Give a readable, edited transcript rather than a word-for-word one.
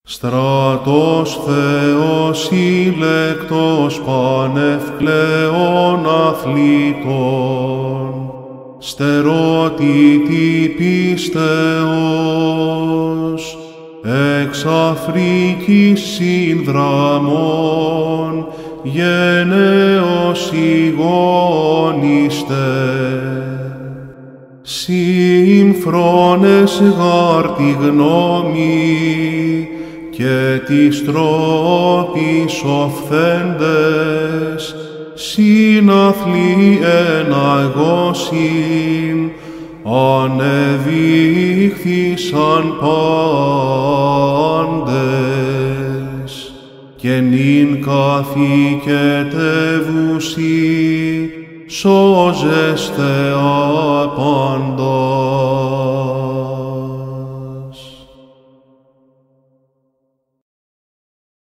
Στρατός Θεός ηλεκτός πανευκλαίων αθλητών, στερότητη πίστεως, εξ Αφρικής συνδραμών, γενναίος ηγόνιστε. Σύμφρονες γάρ τη γνώμη και της τρόπης οφθέντες, συναθλοί εναγώσιν, ανεδείχθησαν πάντες, και νυν καθηκετεύουσι, σώζεστε άπαντα.